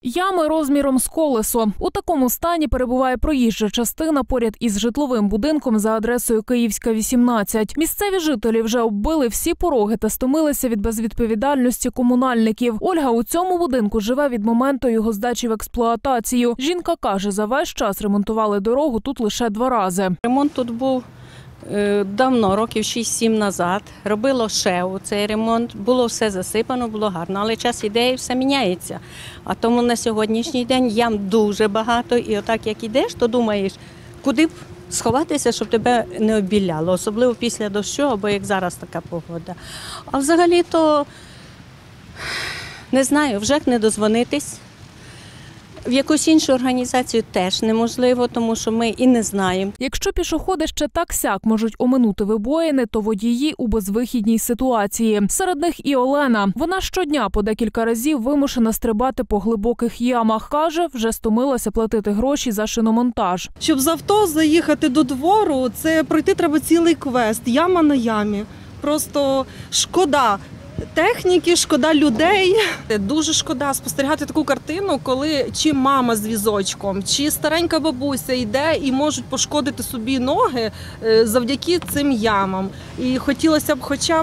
Ями розміром з колесо. У такому стані перебуває проїжджа частина поряд із житловим будинком за адресою Київська, 18. Місцеві жителі вже оббили всі пороги та стомилися від безвідповідальності комунальників. Ольга у цьому будинку живе від моменту його здачі в експлуатацію. Жінка каже, за весь час ремонтували дорогу тут лише 2 рази. Ремонт тут був давно, років 6-7 назад. Робило ще цей ремонт. Було все засипано, було гарно, але час іде і все міняється. А тому на сьогоднішній день ям дуже багато. І отак як ідеш, то думаєш, куди б сховатися, щоб тебе не обіляло. Особливо після дощу, або як зараз така погода. А взагалі-то, не знаю, вже не дозвонитись. В якусь іншу організацію теж неможливо, тому що ми і не знаємо. Якщо пішоходи ще так-сяк можуть оминути вибоїни, то водії у безвихідній ситуації. Серед них і Олена. Вона щодня по декілька разів вимушена стрибати по глибоких ямах. Каже, вже стомилася платити гроші за шиномонтаж. Щоб з авто заїхати до двору, це пройти треба цілий квест, яма на ямі. Просто шкода техніки, шкода людей. Дуже шкода спостерігати таку картину, коли чи мама з візочком, чи старенька бабуся йде і можуть пошкодити собі ноги завдяки цим ямам. І хотілося б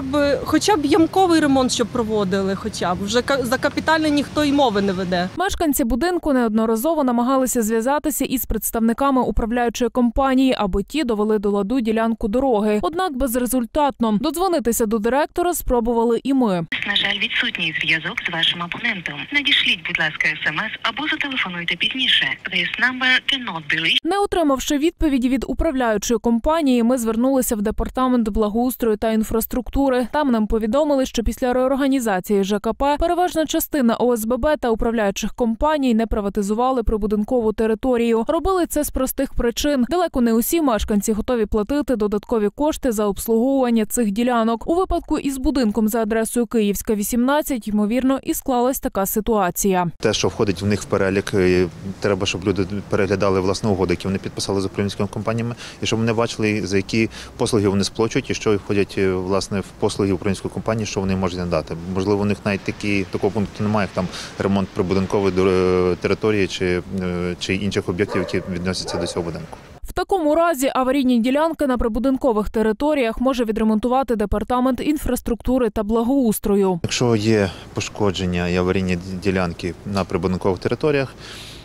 хоча б ямковий ремонт, щоб проводили, хоча б. Вже за капітальний ніхто й мови не веде. Мешканці будинку неодноразово намагалися зв'язатися із представниками управляючої компанії, аби ті довели до ладу ділянку дороги. Однак безрезультатно. Додзвонитися до директора спробували і ми. На жаль, відсутній зв'язок з вашим абонентом. Надішліть, будь ласка, смс або зателефонуйте пізніше. This number cannot be reached. Не отримавши відповіді від управляючої компанії, ми звернулися в департамент благоустрою та інфраструктури. Там нам повідомили, що після реорганізації ЖКП переважна частина ОСББ та управляючих компаній не приватизували прибудинкову територію. Робили це з простих причин. Далеко не усі мешканці готові платити додаткові кошти за обслуговування цих ділянок. У випадку із будинком за адресою Київська, 18, ймовірно, і склалась така ситуація. Те, що входить в них в перелік, треба, щоб люди переглядали власне угоди, які вони підписали з управлінськими компаніями, і щоб вони бачили, за які послуги вони сплачують і що входять власне в послуги управлінської компанії, що вони можуть надати. Можливо, у них навіть такого пункту немає, як там ремонт прибудинкової території чи інших об'єктів, які відносяться до цього будинку. В такому разі аварійні ділянки на прибудинкових територіях може відремонтувати департамент інфраструктури та благоустрою. Якщо є пошкодження і аварійні ділянки на прибудинкових територіях,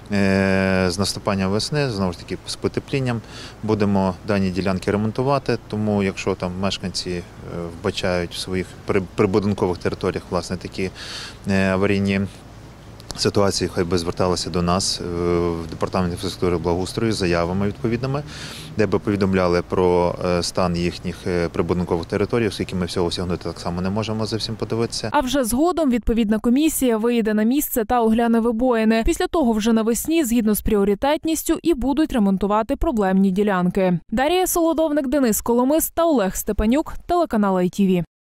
з наступанням весни, знову ж таки, з потеплінням, будемо дані ділянки ремонтувати, тому якщо там мешканці вбачають в своїх прибудинкових територіях власне такі аварійні ситуації, хай би зверталися до нас в департамент інфраструктури і благоустрою з заявами відповідними, де би повідомляли про стан їхніх прибудинкових територій, оскільки ми всього осягнути так само не можемо за всім подивитися. А вже згодом відповідна комісія виїде на місце та огляне вибоїни. Після того вже навесні, згідно з пріоритетністю, і будуть ремонтувати проблемні ділянки. Дар'я Солодовник, Денис Коломис та Олег Степанюк, телеканал ITV.